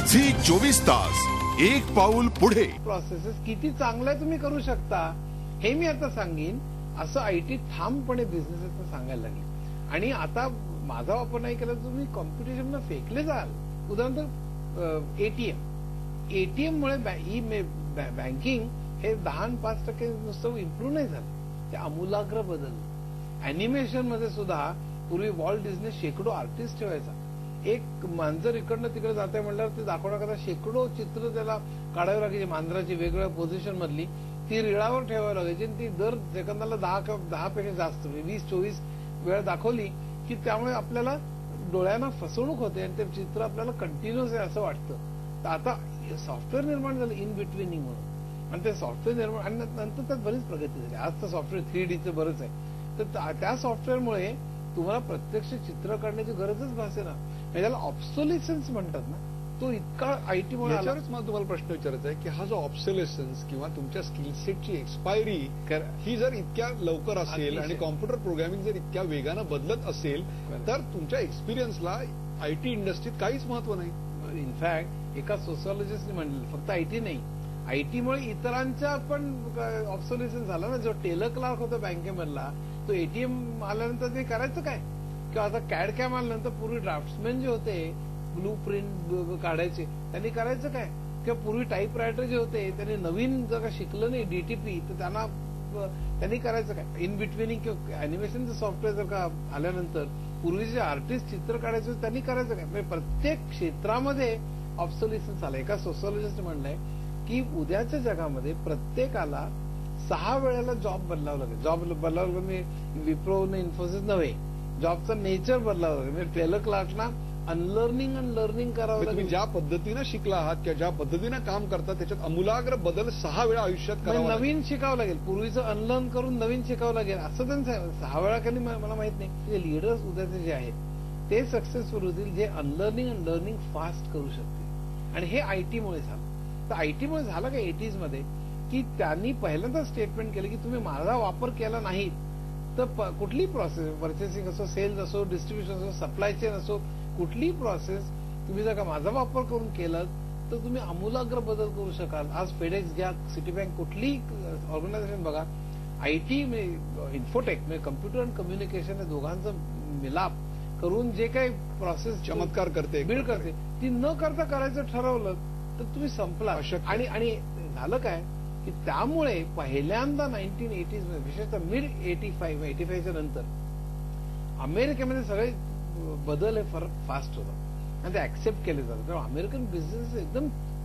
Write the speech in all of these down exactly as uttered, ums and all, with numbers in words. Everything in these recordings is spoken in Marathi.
झी चोवीस तास एक पाऊल पुढे. प्रोसेसेस किती चांगल्या तुम्ही करू शकता हे मी आता सांगेन, असं आयटी ठामपणे बिझनेसेसना सांगायला लागले. आणि आता माझा वापर नाही केला तुम्ही कॉम्पिटिशनला फेकले जाल. उदाहरणार्थ एटीएम एटीएम मुळे ही बँकिंग हे दहा पाच टक्के नुसतं इम्प्रूव्ह नाही झालं, ते आमूलाग्र बदल. अॅनिमेशन मध्ये सुद्धा पूर्वी वॉल्ट डिझनी शेकडो आर्टिस्ट ठेवायचा. एक मांजर इकडनं तिकडे जाते म्हणल्यावर ते दाखवण्याकरता शेकडो चित्र त्याला काढावी लागायची. मांजराची वेगवेगळ्या पोझिशन मधली ती रिळावर ठेवावी लागायची आणि ती दर सेकंदाला दहा दहा पेक्षा जास्त वीस चोवीस वेळा दाखवली की त्यामुळे आपल्याला डोळ्यांना फसवणूक होते आणि ते चित्र आपल्याला कंटिन्युअस आहे असं वाटतं. तर आता सॉफ्टवेअर निर्माण झालं इन बिटवीनिंग म्हणून, आणि ते सॉफ्टवेअर निर्माण आणि नंतर त्यात बरीच प्रगती झाली. आज तर सॉफ्टवेअर थ्री डीचं बरंच आहे. तर त्या सॉफ्टवेअरमुळे तुम्हाला प्रत्यक्ष चित्र काढण्याची गरजच भासे ना. त्याला ऑब्सोलिसन्स म्हणतात ना, तो इतका आयटी मुळे याच्यावरच मला तुम्हाला प्रश्न विचारायचा आहे की हा जो ऑब्सोलिसन्स किंवा तुमच्या स्किल सेटची एक्सपायरी ही जर इतक्या लवकर असेल आणि कॉम्प्युटर प्रोग्रामिंग जर इतक्या वेगानं बदलत असेल तर तुमच्या एक्सपिरियन्सला आयटी इंडस्ट्रीत काहीच महत्व नाही. इनफॅक्ट एका सोशिओलॉजिस्टने म्हणलं फक्त आयटी नाही, आयटीमुळे इतरांच्या पण ऑब्सोलिसन्स झाला ना. जो टेलर क्लार्क होता बँकेमधला तो एटीएम आल्यानंतर ते करायचं काय, किंवा आता कॅड कॅम आल्यानंतर पूर्वी ड्राफ्ट्समॅन जे होते ब्लू प्रिंट काढायचे त्यांनी करायचं काय, किंवा पूर्वी टाईप रायटर जे होते त्यांनी नवीन जर का शिकलं नाही डीटीपी तर त्यांना त्यांनी करायचं काय. इन बिटवीनिंग किंवा अॅनिमेशनचं सॉफ्टवेअर जर का आल्यानंतर पूर्वीचे आर्टिस्ट चित्र काढायचे त्यांनी करायचं काय. म्हणजे प्रत्येक क्षेत्रामध्ये ऑब्सोलिसन्स आलं. एका सोशिओलॉजिस्ट म्हणलंय की उद्याच्या जगामध्ये प्रत्येकाला सहा वेळेला जॉब बदलावं लागेल. जॉब बदलावं मी विप्रो ने इन्फोसिस नव्हे, जॉबचं नेचर बदलावं लागेल. म्हणजे टेलर क्लार्कना अनलर्निंग अँड लर्निंग करावं लागेल. ज्या पद्धतीनं शिकला आहात किंवा ज्या पद्धतीनं काम करता त्याच्यात आमूलाग्र बदल सहा वेळा आयुष्यात करावा, नवीन शिकावं लागेल. पूर्वीचं अनलर्न करून नवीन शिकावं लागेल असं त्यांचं सहा वेळा खाली मला माहित नाही. जे लिडर्स उद्याचे जे आहेत ते सक्सेसफुल होतील जे अनलर्निंग अँड लर्निंग फास्ट करू शकतील. आणि हे आयटीमुळे झालं. तर आयटीमुळे झालं का एटीज मध्ये की त्यांनी पहिल्यांदा स्टेटमेंट केलं की तुम्ही माझा वापर केला नाही तर कुठली प्रोसेस पर्चेसिंग असो, सेल्स असो, डिस्ट्रीब्युशन असो, सप्लाय चेन असो, कुठलीही प्रोसेस तुम्ही जर का माझा वापर करून केलं तर तुम्ही आमूलाग्र बदल करू शकाल. आज फेडेक्स घ्या, सिटी बँक, कुठली ऑर्गनायझेशन बघा, आयटी इन्फोटेक म्हणजे कम्प्युटर अँड कम्युनिकेशन या दोघांचा मिलाप करून जे काही प्रोसेस चमत्कार करते बिल्ड करते ती न करता करायचं ठरवलं तर तुम्ही संपला. आणि आणि झालं काय की त्यामुळे पहिल्यांदा नाईन्टीन एटीज मध्ये विशेषतः मिड एटी फाईव्ह एटी फाईव्हच्या नंतर अमेरिकेमध्ये सगळे बदल हे फार फास्ट होतात आणि ते ऍक्सेप्ट केले जातात. तेव्हा अमेरिकन बिझनेस एकदम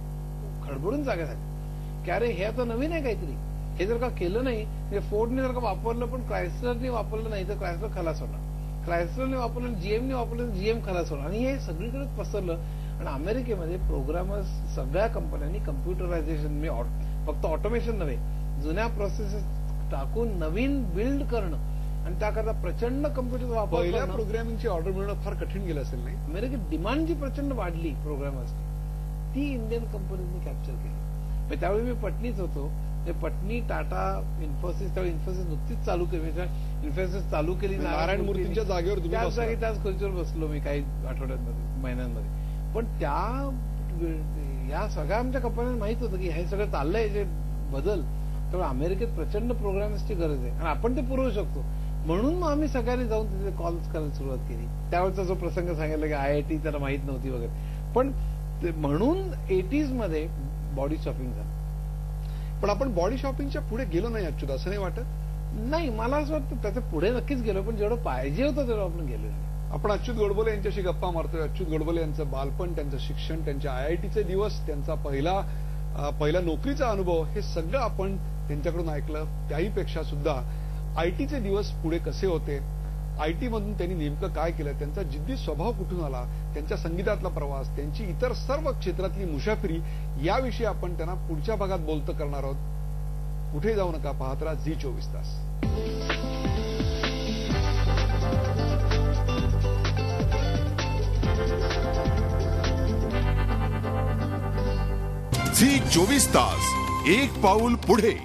खडबडून जागा झाले की अरे हे आता नवीन आहे काहीतरी, हे जर का केलं नाही म्हणजे फोर्डने जर का वापरलं पण क्रायसलरने वापरलं नाही तर क्रायसलर खलास होणार, क्रायसलरने वापरलं जीएमने वापरलं तर जीएम खलास होणार. आणि हे सगळीकडे पसरलं. आणि अमेरिकेमध्ये प्रोग्रामर्स सगळ्या कंपन्यांनी कम्प्युटरायझेशन म्हणजे फक्त ऑटोमेशन नव्हे, जुन्या प्रोसेसेस टाकून नवीन बिल्ड करणं आणि त्याकरता प्रचंड कम्प्युटर वापर. पहिल्या प्रोग्रामिंगची ऑर्डर मिळणं फार कठीण गेलं असेल नाही. अमेरिकेत डिमांड जी प्रचंड वाढली प्रोग्रामर्सची ती इंडियन कंपनीजनी कॅप्चर केली. त्यावेळी मी पटणीच होतो. पटणी, टाटा, इन्फोसिस, त्यावेळी इन्फोसिस नुकतीच चालू केली. इन्फोसिस चालू केली नारायण मूर्तींच्या जागेवर त्याच जागी त्याच खुर्चीवर बसलो मी काही आठवड्यांमध्ये महिन्यांमध्ये. पण त्या या सगळ्या आमच्या कंपन्यांना माहित होतं की हे सगळं चाललंय जे बदल, त्यामुळे अमेरिकेत प्रचंड प्रोग्रामर्सची गरज आहे आणि आपण ते पुरवू शकतो. म्हणून मग आम्ही सगळ्यांनी जाऊन तिथे कॉल्स करायला सुरुवात केली. त्यावेळेचा जो प्रसंग सांगितला की आयआयटी त्याला माहित नव्हती वगैरे, पण म्हणून एटीज मध्ये बॉडी शॉपिंग झालं. पण आपण बॉडी शॉपिंगच्या पुढे गेलो नाही अच्युत, असं नाही वाटत? नाही, मला असं वाटतं त्याच्या पुढे नक्कीच गेलो, पण जेवढं पाहिजे होतं तेवढं आपण गेलो नाही. आपण अच्युत गोडबोले यांच्याशी गप्पा मारतोय. अच्युत गोडबोले यांचं बालपण, त्यांचं शिक्षण, त्यांच्या आयआयटीचे दिवस, त्यांचा पहिला पहिला नोकरीचा अनुभव हे सगळं आपण त्यांच्याकडून ऐकलं. त्याहीपेक्षा सुद्धा आयटीचे दिवस पुढे कसे होते, आयटी मधून त्यांनी नेमकं काय केलं, त्यांचा जिद्दी स्वभाव कुठून आला, त्यांच्या संगीतातला प्रवास, त्यांची इतर सर्व क्षेत्रातली मुसाफिरी याविषयी आपण त्यांना पुढच्या भागात बोलतं करणार आहोत. कुठे जाऊ नका, पाहत राहा झी चोवीस तास. झी चोवीस तास एक पाऊल पुढे.